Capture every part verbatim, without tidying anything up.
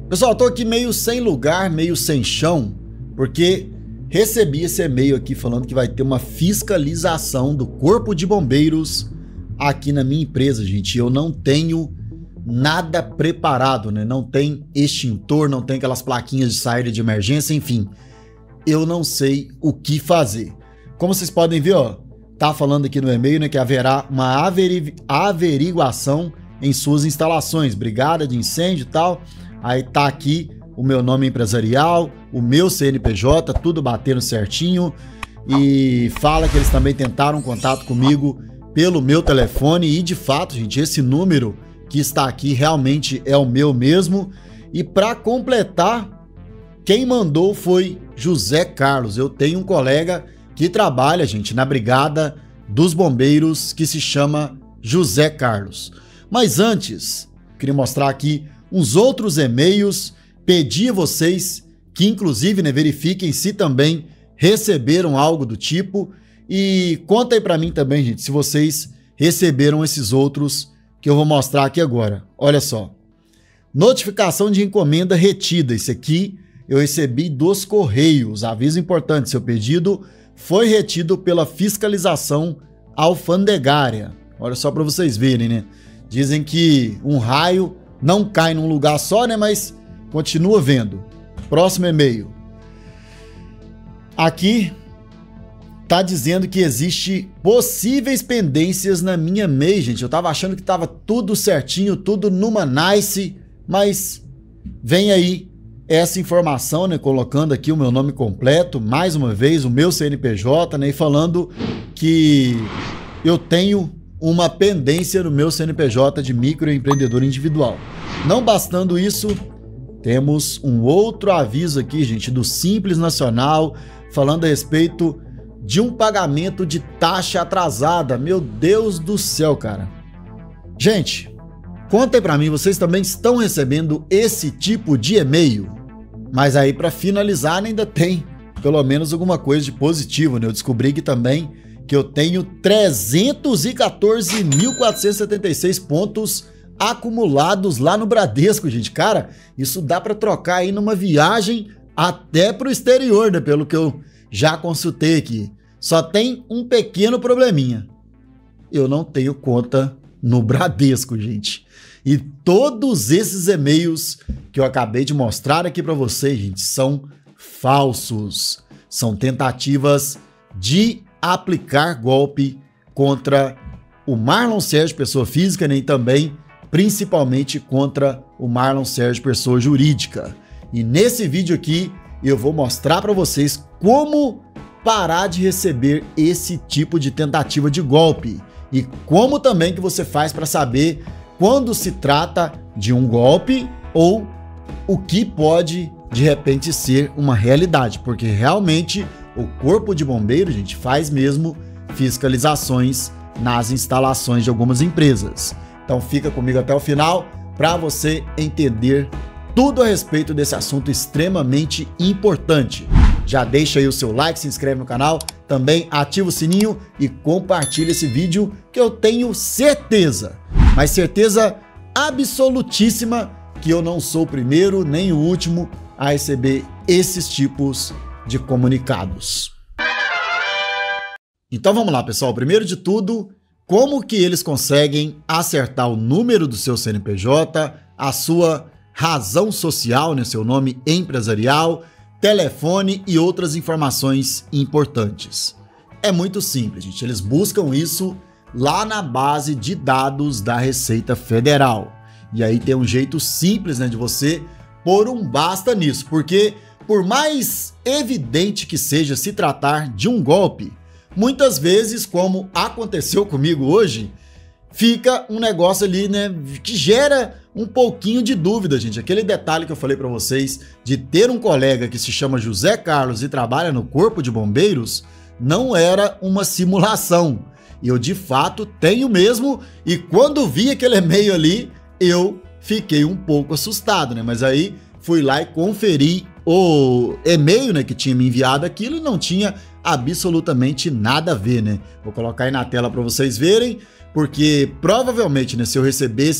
Pessoal, eu tô aqui meio sem lugar, meio sem chão, porque recebi esse e-mail aqui falando que vai ter uma fiscalização do Corpo de Bombeiros aqui na minha empresa, gente. Eu não tenho nada preparado, né? Não tem extintor, não tem aquelas plaquinhas de saída de emergência, enfim. Eu não sei o que fazer. Como vocês podem ver, ó, tá falando aqui no e-mail, né, que haverá uma averi averiguação em suas instalações, brigada de incêndio e tal. Aí tá aqui o meu nome empresarial, o meu C N P J, tudo batendo certinho. E fala que eles também tentaram contato comigo pelo meu telefone. E de fato, gente, esse número que está aqui realmente é o meu mesmo. E para completar, quem mandou foi José Carlos. Eu tenho um colega que trabalha, gente, na Brigada dos Bombeiros, que se chama José Carlos. Mas antes, queria mostrar aqui uns outros e-mails. Pedi a vocês que, inclusive, né, verifiquem se também receberam algo do tipo. E conta aí pra mim também, gente, se vocês receberam esses outros que eu vou mostrar aqui agora. Olha só. Notificação de encomenda retida. Esse aqui eu recebi dos Correios. Aviso importante, seu pedido foi retido pela fiscalização alfandegária. Olha só para vocês verem, né? Dizem que um raio não cai num lugar só, né? Mas continua vendo. Próximo e-mail. Aqui tá dizendo que existe possíveis pendências na minha M E I, gente. Eu tava achando que tava tudo certinho, tudo numa nice, mas vem aí essa informação, né, colocando aqui o meu nome completo, mais uma vez, o meu C N P J, né, e falando que eu tenho uma pendência no meu C N P J de microempreendedor individual. Não bastando isso, temos um outro aviso aqui, gente, do Simples Nacional, falando a respeito de um pagamento de taxa atrasada. Meu Deus do céu, cara. Gente, contem pra mim, vocês também estão recebendo esse tipo de e-mail? Mas aí, para finalizar, ainda tem pelo menos alguma coisa de positivo, né? Eu descobri que também que eu tenho trezentos e quatorze mil quatrocentos e setenta e seis pontos acumulados lá no Bradesco, gente. Cara, isso dá para trocar aí numa viagem até pro exterior, né? Pelo que eu já consultei aqui. Só tem um pequeno probleminha. Eu não tenho conta no Bradesco, gente. E todos esses e-mails que eu acabei de mostrar aqui para vocês, gente, são falsos. São tentativas de aplicar golpe contra o Marlon Sérgio, pessoa física, né, e também, principalmente, contra o Marlon Sérgio, pessoa jurídica. E nesse vídeo aqui, eu vou mostrar para vocês como parar de receber esse tipo de tentativa de golpe. E como também que você faz para saber quando se trata de um golpe ou o que pode, de repente, ser uma realidade. Porque realmente o Corpo de Bombeiros, gente, faz mesmo fiscalizações nas instalações de algumas empresas. Então fica comigo até o final para você entender tudo a respeito desse assunto extremamente importante. Já deixa aí o seu like, se inscreve no canal, também ativa o sininho e compartilha esse vídeo que eu tenho certeza, mas certeza absolutíssima, que eu não sou o primeiro nem o último a receber esses tipos de comunicados. Então vamos lá, pessoal. Primeiro de tudo, como que eles conseguem acertar o número do seu C N P J, a sua razão social, né, seu nome empresarial, telefone e outras informações importantes? É muito simples, gente. Eles buscam isso lá na base de dados da Receita Federal. E aí tem um jeito simples, né, de você pôr um basta nisso, porque por mais evidente que seja se tratar de um golpe, muitas vezes, como aconteceu comigo hoje, fica um negócio ali, né, que gera um pouquinho de dúvida, gente. Aquele detalhe que eu falei para vocês de ter um colega que se chama José Carlos e trabalha no Corpo de Bombeiros não era uma simulação. Eu, de fato, tenho mesmo, e quando vi aquele e-mail ali, eu fiquei um pouco assustado, né? Mas aí fui lá e conferi o e-mail, né, que tinha me enviado aquilo e não tinha absolutamente nada a ver, né? Vou colocar aí na tela para vocês verem, porque provavelmente, né, se eu recebesse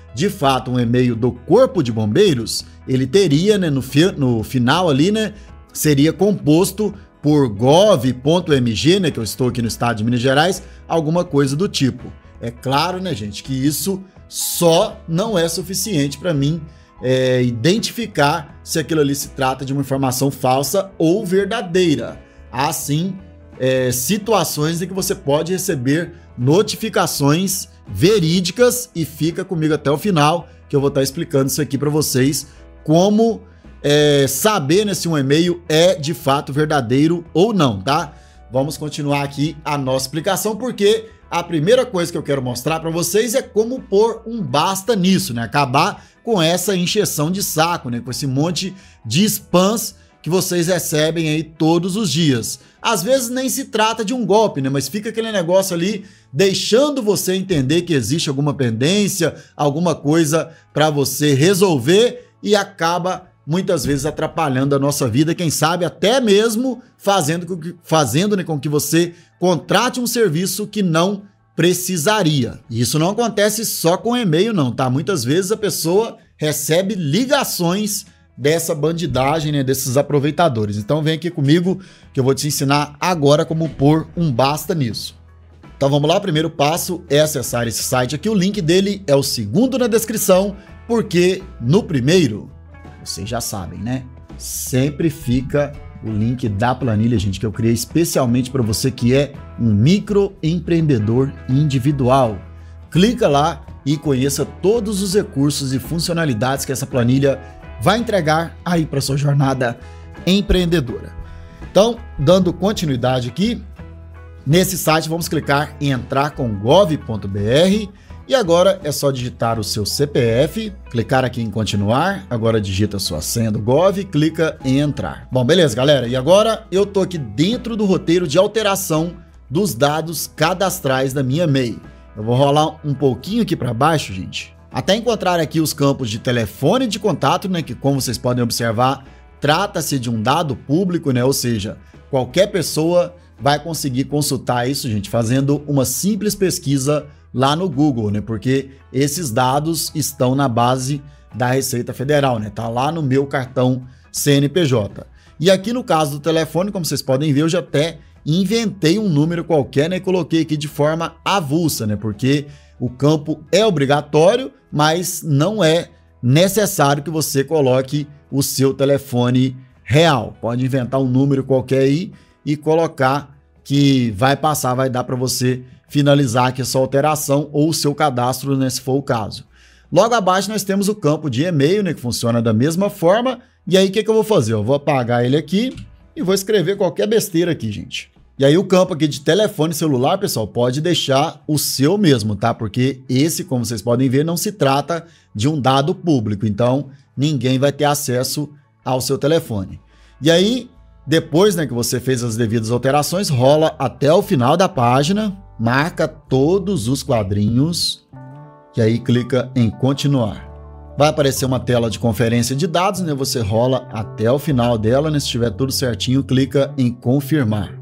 de fato um e-mail do Corpo de Bombeiros, ele teria, né, no, fi no final ali, né, seria composto por gov ponto m g, né, que eu estou aqui no estado de Minas Gerais, alguma coisa do tipo. É claro, né, gente, que isso só não é suficiente para mim é, identificar se aquilo ali se trata de uma informação falsa ou verdadeira. Há sim é, situações em que você pode receber notificações verídicas e fica comigo até o final, que eu vou estar explicando isso aqui para vocês, como é, saber, né, se um e-mail é de fato verdadeiro ou não, tá? Vamos continuar aqui a nossa explicação, porque a primeira coisa que eu quero mostrar para vocês é como pôr um basta nisso, né? Acabar com essa encheção de saco, né? Com esse monte de spams que vocês recebem aí todos os dias. Às vezes nem se trata de um golpe, né? Mas fica aquele negócio ali deixando você entender que existe alguma pendência, alguma coisa para você resolver e acaba muitas vezes atrapalhando a nossa vida, quem sabe até mesmo fazendo, com que, fazendo né, com que você contrate um serviço que não precisaria. E isso não acontece só com e-mail não, tá? Muitas vezes a pessoa recebe ligações dessa bandidagem, né, desses aproveitadores. Então vem aqui comigo que eu vou te ensinar agora como pôr um basta nisso. Então vamos lá, o primeiro passo é acessar esse site aqui, o link dele é o segundo na descrição, porque no primeiro, vocês já sabem, né? Sempre fica o link da planilha, gente, que eu criei especialmente para você que é um microempreendedor individual. Clica lá e conheça todos os recursos e funcionalidades que essa planilha vai entregar aí para sua jornada empreendedora. Então, dando continuidade aqui, nesse site vamos clicar em entrar com gov ponto br. E agora é só digitar o seu C P F, clicar aqui em continuar, agora digita a sua senha do Gov, clica em entrar. Bom, beleza, galera, e agora eu tô aqui dentro do roteiro de alteração dos dados cadastrais da minha M E I. Eu vou rolar um pouquinho aqui para baixo, gente, até encontrar aqui os campos de telefone de contato, né, que como vocês podem observar, trata-se de um dado público, né, ou seja, qualquer pessoa vai conseguir consultar isso, gente, fazendo uma simples pesquisa lá no Google, né? Porque esses dados estão na base da Receita Federal, né? Tá lá no meu cartão C N P J. E aqui no caso do telefone, como vocês podem ver, eu já até inventei um número qualquer, né? E coloquei aqui de forma avulsa, né? Porque o campo é obrigatório, mas não é necessário que você coloque o seu telefone real. Pode inventar um número qualquer aí e colocar que vai passar, vai dar para você finalizar aqui a sua alteração ou o seu cadastro, né, se for o caso. Logo abaixo nós temos o campo de e-mail, né, que funciona da mesma forma. E aí o que, que eu vou fazer? Eu vou apagar ele aqui e vou escrever qualquer besteira aqui, gente. E aí o campo aqui de telefone celular, pessoal, pode deixar o seu mesmo, tá? Porque esse, como vocês podem ver, não se trata de um dado público. Então ninguém vai ter acesso ao seu telefone. E aí, depois, né, que você fez as devidas alterações, rola até o final da página, marca todos os quadrinhos e aí clica em continuar. Vai aparecer uma tela de conferência de dados, né? Você rola até o final dela, né? Se estiver tudo certinho, clica em confirmar.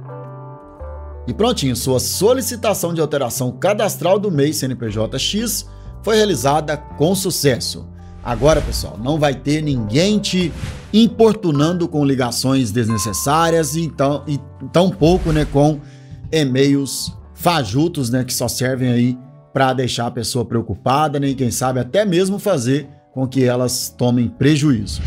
E prontinho, sua solicitação de alteração cadastral do M E I C N P J X foi realizada com sucesso. Agora, pessoal, não vai ter ninguém te importunando com ligações desnecessárias e, então, e tampouco, né, com e-mails fajutos, né, que só servem aí para deixar a pessoa preocupada, né, e quem sabe até mesmo fazer com que elas tomem prejuízos.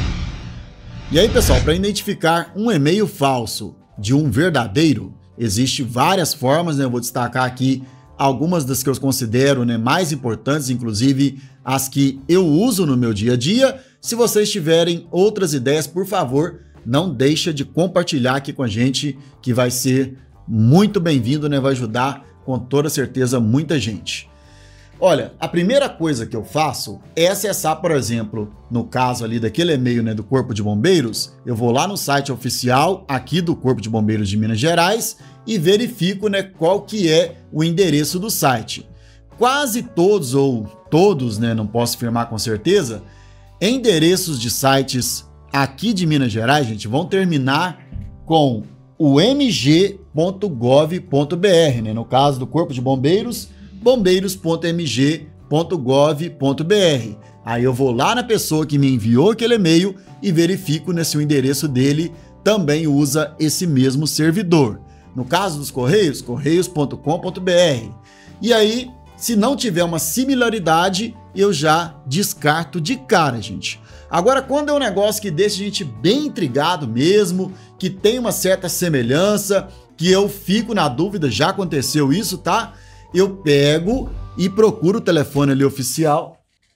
E aí, pessoal, para identificar um e-mail falso de um verdadeiro, existe várias formas, né? Eu vou destacar aqui algumas das que eu considero, né, mais importantes, inclusive as que eu uso no meu dia a dia. Se vocês tiverem outras ideias, por favor, não deixa de compartilhar aqui com a gente, que vai ser muito bem-vindo, né? Vai ajudar com toda certeza muita gente. Olha, a primeira coisa que eu faço é acessar, por exemplo, no caso ali daquele e-mail, né, do Corpo de Bombeiros, eu vou lá no site oficial aqui do Corpo de Bombeiros de Minas Gerais e verifico, né, qual que é o endereço do site. Quase todos, ou todos, né, não posso afirmar com certeza, endereços de sites aqui de Minas Gerais, gente, vão terminar com o m g ponto gov ponto br, né, no caso do Corpo de Bombeiros, bombeiros ponto m g ponto gov ponto br. Aí eu vou lá na pessoa que me enviou aquele e-mail e verifico, né, se o endereço dele também usa esse mesmo servidor. No caso dos Correios, correios ponto com ponto br. E aí, se não tiver uma similaridade, eu já descarto de cara, gente. Agora, quando é um negócio que deixa a gente bem intrigado mesmo, que tem uma certa semelhança, que eu fico na dúvida, já aconteceu isso, tá? Eu pego e procuro o telefone ali oficial.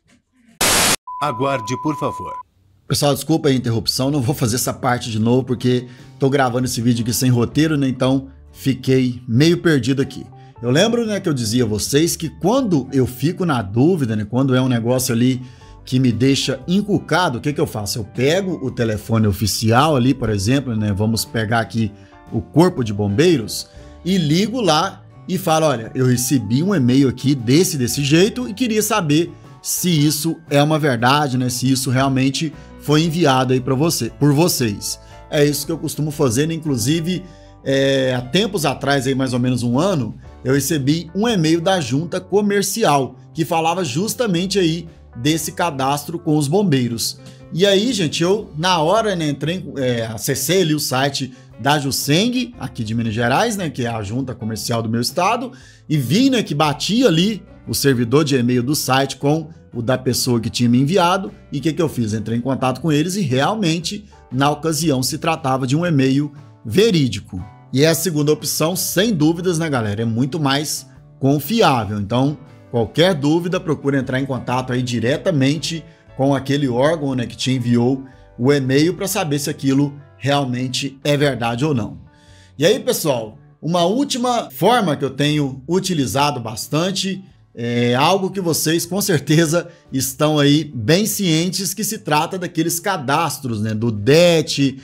Aguarde, por favor. Pessoal, desculpa a interrupção, não vou fazer essa parte de novo, porque tô gravando esse vídeo aqui sem roteiro, né? Então, fiquei meio perdido aqui. Eu lembro, né, que eu dizia a vocês que quando eu fico na dúvida, né, quando é um negócio ali que me deixa encucado, o que que eu faço? Eu pego o telefone oficial ali, por exemplo, né, vamos pegar aqui o Corpo de Bombeiros e ligo lá e falo, olha, eu recebi um e-mail aqui desse, desse jeito e queria saber se isso é uma verdade, né, se isso realmente foi enviado aí para você, por vocês. É isso que eu costumo fazer, né, inclusive, é, há tempos atrás, aí mais ou menos um ano, eu recebi um e-mail da Junta Comercial que falava justamente aí desse cadastro com os bombeiros. E aí, gente, eu na hora, né, entrei, é, acessei ali o site da Juseng, aqui de Minas Gerais, né, que é a junta comercial do meu estado, e vi, né, que batia ali o servidor de e-mail do site com o da pessoa que tinha me enviado, e o que que eu fiz? Entrei em contato com eles e realmente, na ocasião, se tratava de um e-mail verídico. E é a segunda opção, sem dúvidas, né, galera, é muito mais confiável. Então, qualquer dúvida, procure entrar em contato aí diretamente com aquele órgão, né, que te enviou o e-mail para saber se aquilo realmente é verdade ou não. E aí, pessoal, uma última forma que eu tenho utilizado bastante é algo que vocês com certeza estão aí bem cientes, que se trata daqueles cadastros, né, do D E T,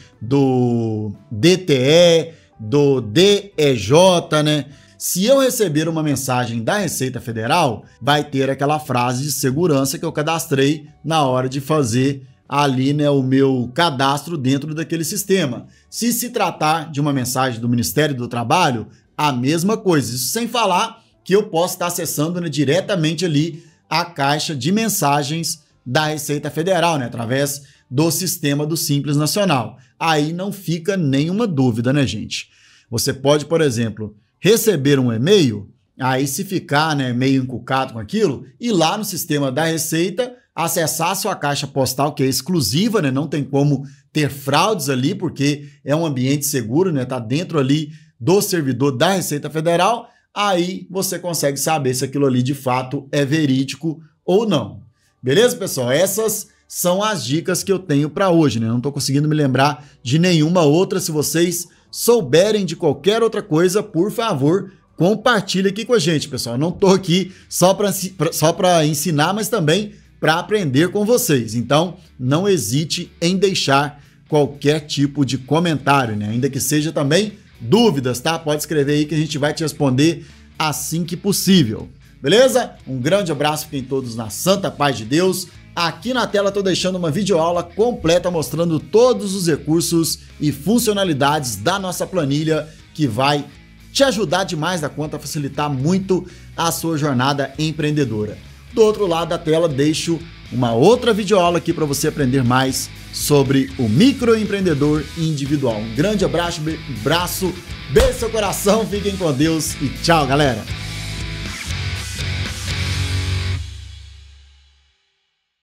do D T E, do D E J, né? Se eu receber uma mensagem da Receita Federal, vai ter aquela frase de segurança que eu cadastrei na hora de fazer ali, né, o meu cadastro dentro daquele sistema. Se se tratar de uma mensagem do Ministério do Trabalho, a mesma coisa. Isso sem falar que eu posso estar acessando, né, diretamente ali a caixa de mensagens da Receita Federal, né, através do sistema do Simples Nacional. Aí não fica nenhuma dúvida, né, gente? Você pode, por exemplo, receber um e-mail, aí se ficar, né, meio encucado com aquilo, ir lá no sistema da Receita, acessar a sua caixa postal, que é exclusiva, né, não tem como ter fraudes ali, porque é um ambiente seguro, né, tá dentro ali do servidor da Receita Federal, aí você consegue saber se aquilo ali de fato é verídico ou não. Beleza, pessoal? Essas são as dicas que eu tenho para hoje, né? Não tô conseguindo me lembrar de nenhuma outra. Se vocês souberem de qualquer outra coisa, por favor, compartilhe aqui com a gente, pessoal. Eu não tô aqui só para só para ensinar, mas também para aprender com vocês. Então, não hesite em deixar qualquer tipo de comentário, né? Ainda que seja também dúvidas, tá? Pode escrever aí que a gente vai te responder assim que possível. Beleza? Um grande abraço, fiquem todos na santa paz de Deus. Aqui na tela estou deixando uma videoaula completa mostrando todos os recursos e funcionalidades da nossa planilha, que vai te ajudar demais da conta, a facilitar muito a sua jornada empreendedora. Do outro lado da tela deixo uma outra videoaula aqui para você aprender mais sobre o microempreendedor individual. Um grande abraço, abraço, beijo no seu coração, fiquem com Deus e tchau, galera!